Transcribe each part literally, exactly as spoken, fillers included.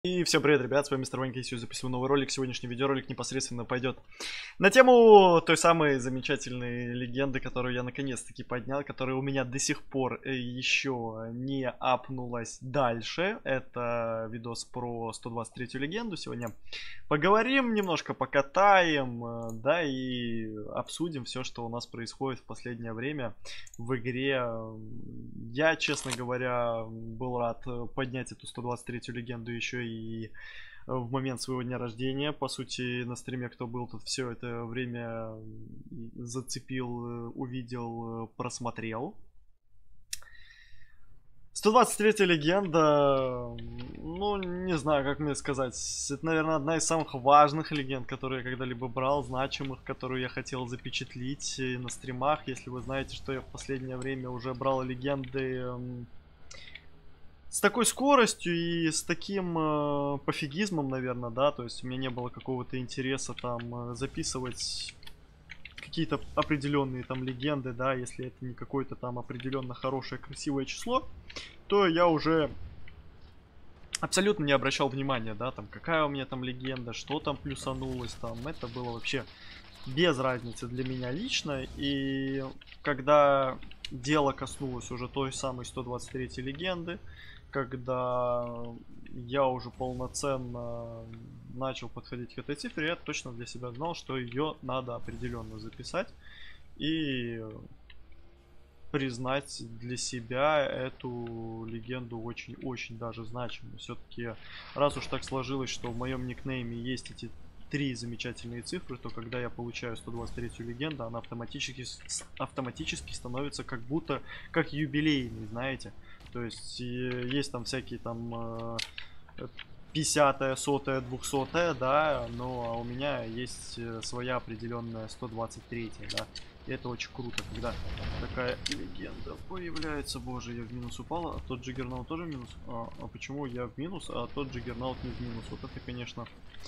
И всем привет, ребят, с вами мистер Ванька, и сегодня записываю новый ролик. Сегодняшний видеоролик непосредственно пойдет на тему той самой замечательной легенды, которую я наконец-таки поднял, которая у меня до сих пор еще не апнулась дальше. Это видос про сто двадцать третью легенду. Сегодня поговорим немножко, покатаем, да, и обсудим все, что у нас происходит в последнее время в игре. Я, честно говоря, был рад поднять эту сто двадцать третью легенду еще и и в момент своего дня рождения. По сути, на стриме, кто был тут все это время, зацепил, увидел, просмотрел. сто двадцать третья легенда, ну, не знаю, как мне сказать. Это, наверное, одна из самых важных легенд, которые я когда-либо брал, значимых, которую я хотел запечатлить на стримах. Если вы знаете, что я в последнее время уже брал легенды с такой скоростью и с таким э, пофигизмом, наверное, да, то есть у меня не было какого-то интереса там записывать какие-то определенные там легенды, да, если это не какое-то там определенно хорошее, красивое число, то я уже абсолютно не обращал внимания, да, там, какая у меня там легенда, что там плюсанулось, там, это было вообще без разницы для меня лично. И когда дело коснулось уже той самой сто двадцать третьей легенды, когда я уже полноценно начал подходить к этой цифре, я точно для себя знал, что ее надо определенно записать и признать для себя эту легенду очень-очень даже значимой. Все-таки, раз уж так сложилось, что в моем никнейме есть эти три замечательные цифры, то когда я получаю сто двадцать третью легенду, она автоматически, автоматически становится как будто как юбилейный, знаете. То есть есть там всякие там пятидесятая, сотая, двухсотая, да, но у меня есть своя определенная сто двадцать третья, да. И это очень круто, когда такая легенда появляется. Боже, я в минус упала, а тот Джиггернаут тоже в минус. А, а почему я в минус, а тот Джиггернаут не в минус? Вот это, конечно,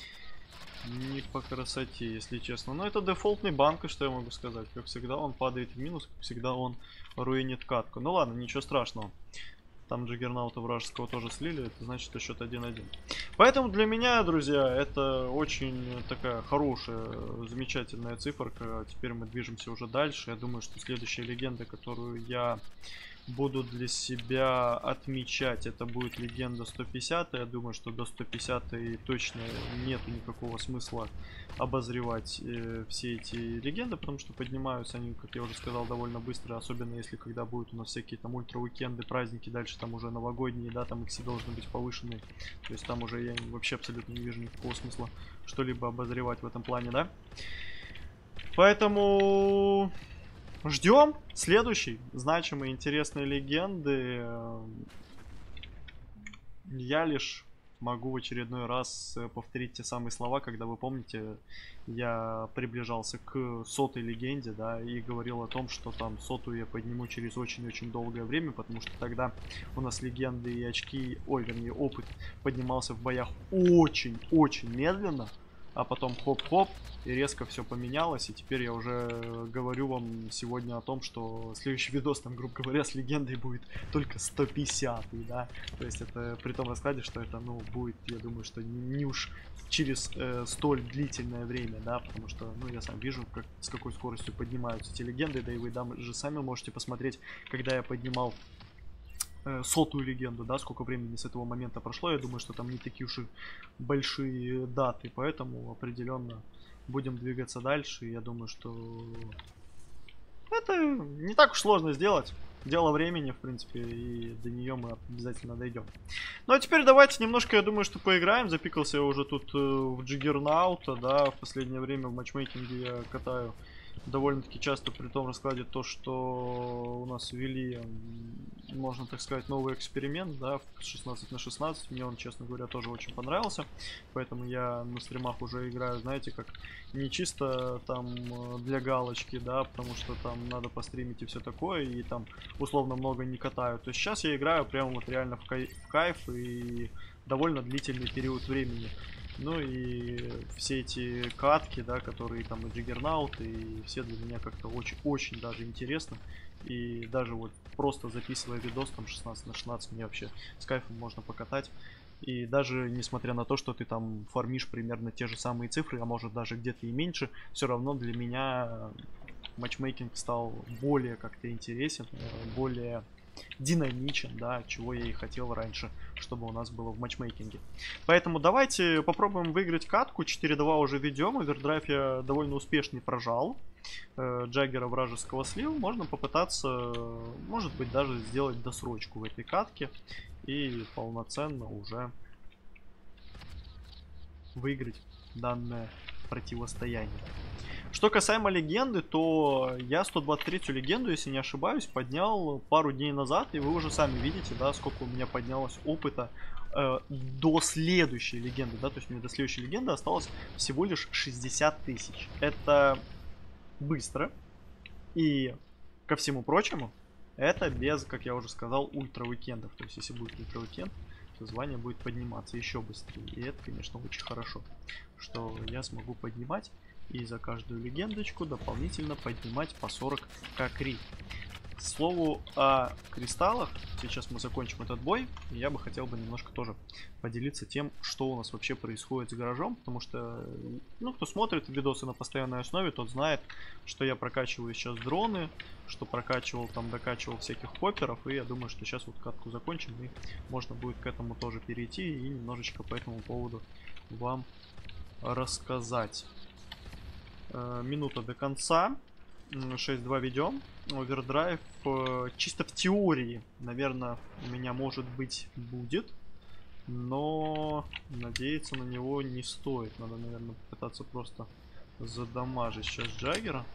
не по красоте, если честно. Но это дефолтный банк, и что я могу сказать. Как всегда, он падает в минус, как всегда, он руинит катку. Ну ладно, ничего страшного. Там Джиггернаута вражеского тоже слили, это значит, что счет один-один. Поэтому для меня, друзья, это очень такая хорошая, замечательная циферка. Теперь мы движемся уже дальше. Я думаю, что следующая легенда, которую я буду для себя отмечать, это будет легенда сто пятьдесят. Я думаю, что до сто пятидесятой точно нету никакого смысла обозревать э, все эти легенды, потому что поднимаются они, как я уже сказал, довольно быстро, особенно если когда будут у нас всякие там ультра-уикенды, праздники, дальше там уже новогодние, да, там их все должны быть повышены. То есть там уже я вообще абсолютно не вижу никакого смысла что-либо обозревать в этом плане, да. Поэтому ждем следующей значимой интересной легенды. Я лишь могу в очередной раз повторить те самые слова, когда, вы помните, я приближался к сотой легенде, да, и говорил о том, что там сотую я подниму через очень-очень долгое время, потому что тогда у нас легенды и очки, ой, вернее, опыт поднимался в боях очень-очень медленно. А потом хоп-хоп, и резко все поменялось. И теперь я уже говорю вам сегодня о том, что следующий видос, там, грубо говоря, с легендой будет только сто пятьдесят, да. То есть это при том раскладе, что это, ну, будет, я думаю, что не уж через э, столь длительное время, да. Потому что, ну, я сам вижу, как, с какой скоростью поднимаются эти легенды. Да и вы даже сами можете посмотреть, когда я поднимал сотую легенду, да, сколько времени с этого момента прошло. Я думаю, что там не такие уж и большие даты, поэтому определенно будем двигаться дальше. Я думаю, что это не так уж сложно сделать. Дело времени, в принципе, и до нее мы обязательно дойдем. Ну а теперь давайте немножко, я думаю, что поиграем. Запикался я уже тут в Джиггернаута, да, в последнее время в матчмейкинге я катаю довольно-таки часто, при том раскладе то, что у нас ввели, можно так сказать, новый эксперимент, да, в шестнадцать на шестнадцать. Мне он, честно говоря, тоже очень понравился. Поэтому я на стримах уже играю, знаете, как не чисто там для галочки, да, потому что там надо постримить и все такое, и там условно много не катаю. То есть сейчас я играю прямо вот реально в, кай в кайф и довольно длительный период времени. Ну и все эти катки, да, которые там и Джиггернаут, и все для меня как-то очень-очень даже интересно. И даже вот просто записывая видос там шестнадцать на шестнадцать, мне вообще с кайфом можно покатать. И даже несмотря на то, что ты там фармишь примерно те же самые цифры, а может даже где-то и меньше, все равно для меня матчмейкинг стал более как-то интересен, более динамичен, да, чего я и хотел раньше, чтобы у нас было в матчмейкинге. Поэтому давайте попробуем выиграть катку. четыре-два уже ведем. Овердрайв я довольно успешный прожал. Э, Джаггера вражеского слил. Можно попытаться, может быть, даже сделать досрочку в этой катке. И полноценно уже выиграть данное противостояние. Что касаемо легенды, то я сто двадцать третью легенду, если не ошибаюсь, поднял пару дней назад. И вы уже сами видите, да, сколько у меня поднялось опыта э, до следующей легенды. Да, то есть мне до следующей легенды осталось всего лишь шестьдесят тысяч. Это быстро. И ко всему прочему, это без, как я уже сказал, ультра-уикендов. То есть если будет ультра-уикенд, то звание будет подниматься еще быстрее. И это, конечно, очень хорошо, что я смогу поднимать. И за каждую легендочку дополнительно поднимать по сорок кри. К слову о кристаллах, сейчас мы закончим этот бой. И я бы хотел бы немножко тоже поделиться тем, что у нас вообще происходит с гаражом. Потому что, ну, кто смотрит видосы на постоянной основе, тот знает, что я прокачиваю сейчас дроны, что прокачивал, там, докачивал всяких хопперов. И я думаю, что сейчас вот катку закончим, и можно будет к этому тоже перейти и немножечко по этому поводу вам рассказать. Минута до конца. шесть-два ведем. Овердрайв чисто в теории, наверное, у меня, может быть, будет. Но надеяться на него не стоит. Надо, наверное, попытаться просто задамажить сейчас Джаггера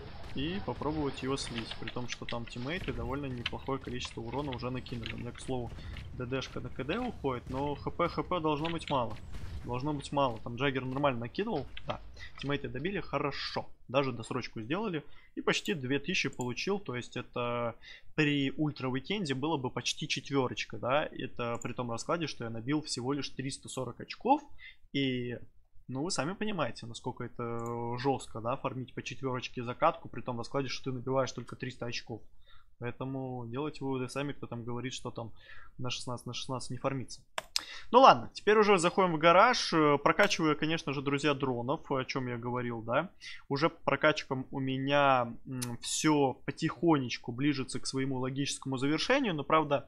и попробовать его слить. При том, что там тиммейты довольно неплохое количество урона уже накинули. У меня, к слову, ДДшка на КД уходит, но хп хп должно быть мало. Должно быть мало. Там Джаггер нормально накидывал. Да. Тиммейты добили. Хорошо. Даже досрочку сделали. И почти две тысячи получил. То есть это при ультра-уикенде было бы почти четверочка. Да. Это при том раскладе, что я набил всего лишь триста сорок очков. И, ну, вы сами понимаете, насколько это жестко, да, фармить по четверочке закатку. При том раскладе, что ты набиваешь только триста очков. Поэтому делайте выводы сами, кто там говорит, что там на шестнадцать на шестнадцать не фармится. Ну ладно, теперь уже заходим в гараж. Прокачиваю, конечно же, друзья, дронов, о чем я говорил, да. Уже по прокачкам у меня все потихонечку ближется к своему логическому завершению. Но, правда,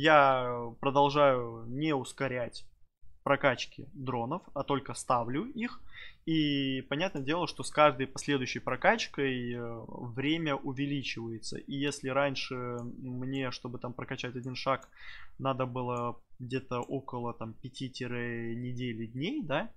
я продолжаю не ускорять прокачки дронов, а только ставлю их. И понятное дело, что с каждой последующей прокачкой время увеличивается. И если раньше мне, чтобы там прокачать один шаг, надо было где-то около там пяти-недели дней, да,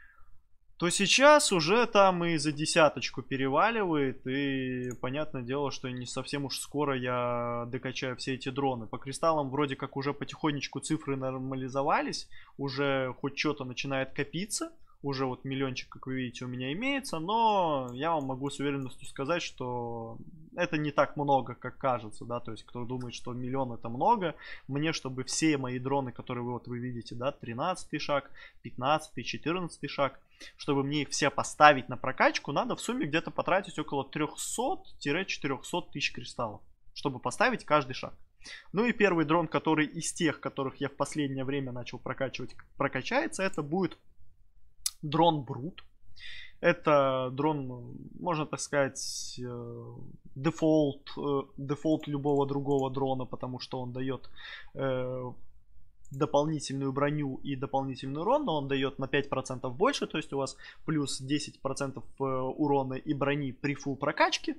то сейчас уже там и за десяточку переваливает. И понятное дело, что не совсем уж скоро я докачаю все эти дроны. По кристаллам вроде как уже потихонечку цифры нормализовались. Уже хоть что-то начинает копиться. Уже вот миллиончик, как вы видите, у меня имеется. Но я вам могу с уверенностью сказать, что это не так много, как кажется, да. То есть, кто думает, что миллион это много, мне, чтобы все мои дроны, которые вы, вот вы видите, да, тринадцатый шаг, пятнадцатый, четырнадцатый шаг, чтобы мне их все поставить на прокачку, надо в сумме где-то потратить около трёхсот-четырёхсот тысяч кристаллов, чтобы поставить каждый шаг. Ну и первый дрон, который из тех, которых я в последнее время начал прокачивать, прокачается, это будет дрон Брут. Это дрон, можно так сказать, дефолт, дефолт любого другого дрона, потому что он дает э, дополнительную броню и дополнительный урон, но он дает на пять процентов больше, то есть у вас плюс десять процентов урона и брони при фулл прокачке.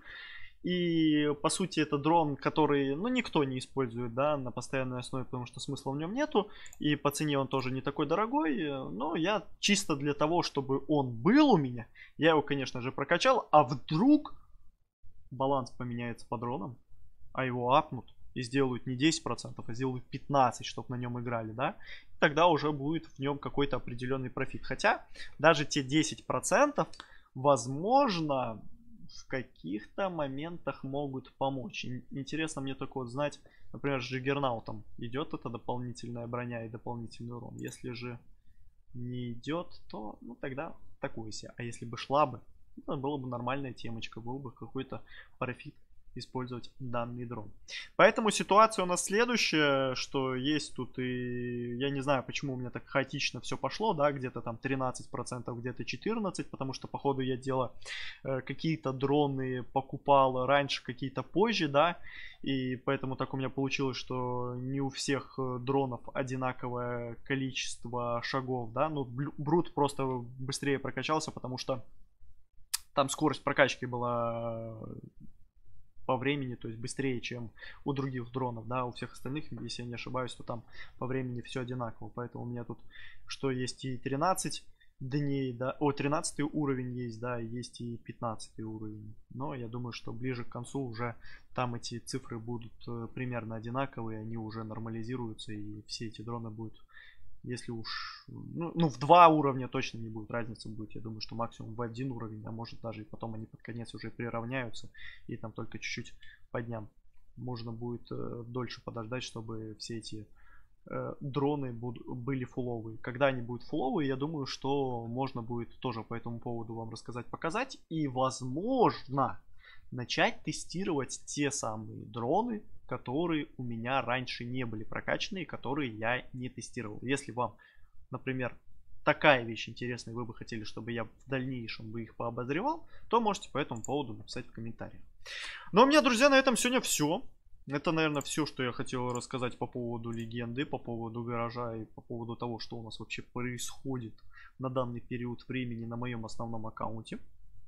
И по сути это дрон, который, ну, никто не использует, да, на постоянной основе, потому что смысла в нем нету. И по цене он тоже не такой дорогой. Но я чисто для того, чтобы он был у меня, я его, конечно же, прокачал. А вдруг баланс поменяется по дронам, а его апнут и сделают не десять процентов, а сделают пятнадцать процентов, чтобы на нем играли, да. И тогда уже будет в нем какой-то определенный профит. Хотя даже те десять процентов, возможно, в каких-то моментах могут помочь. Интересно мне только вот знать, например, с Джиггернаутом идет эта дополнительная броня и дополнительный урон. Если же не идет, то, ну, тогда такое себе. А если бы шла бы, это была бы нормальная темочка, был бы какой-то профит использовать данный дрон. Поэтому ситуация у нас следующая, что есть тут и... Я не знаю, почему у меня так хаотично все пошло, да, где-то там тринадцать процентов, где-то четырнадцать процентов, потому что, походу, я делал э, какие-то дроны, покупал раньше, какие-то позже, да, и поэтому так у меня получилось, что не у всех дронов одинаковое количество шагов, да, ну, Брут просто быстрее прокачался, потому что там скорость прокачки была по времени, то есть быстрее, чем у других дронов, да, у всех остальных, если я не ошибаюсь, то там по времени все одинаково, поэтому у меня тут, что есть и тринадцать дней, да, о, тринадцатый уровень есть, да, есть и пятнадцатый уровень, но я думаю, что ближе к концу уже там эти цифры будут примерно одинаковые, они уже нормализируются, и все эти дроны будут, если уж, ну, ну в два уровня точно не будет, разница будет, я думаю, что максимум в один уровень, а может даже и потом они под конец уже приравняются, и там только чуть-чуть по дням можно будет э, дольше подождать, чтобы все эти э, дроны будут, были фуловые. Когда они будут фуловые, я думаю, что можно будет тоже по этому поводу вам рассказать, показать, и возможно начать тестировать те самые дроны, которые у меня раньше не были прокачаны, которые я не тестировал. Если вам, например, такая вещь интересная, вы бы хотели, чтобы я в дальнейшем бы их пообозревал, то можете по этому поводу написать в комментариях. Ну а у меня, друзья, на этом сегодня все. Это, наверное, все, что я хотел рассказать по поводу легенды, по поводу гаража и по поводу того, что у нас вообще происходит на данный период времени на моем основном аккаунте.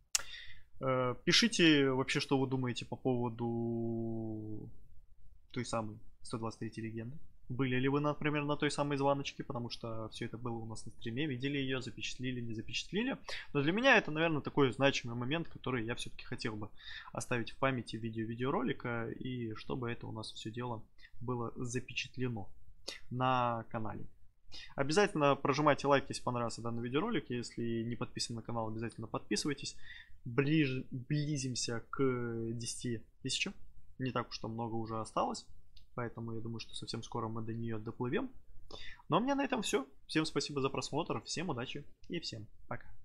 Пишите вообще, что вы думаете по поводу той самой сто двадцать третьей легенды. Были ли вы, например, на той самой звоночке, потому что все это было у нас на стриме, видели ее, запечатлили, не запечатлили. Но для меня это, наверное, такой значимый момент, который я все-таки хотел бы оставить в памяти в видео видеоролика, и чтобы это у нас все дело было запечатлено на канале. Обязательно прожимайте лайк, если понравился данный видеоролик. Если не подписан на канал, обязательно подписывайтесь. Ближ... Близимся к десяти тысячам. Не так уж там много уже осталось. Поэтому я думаю, что совсем скоро мы до нее доплывем. Ну а у меня на этом все. Всем спасибо за просмотр. Всем удачи и всем пока.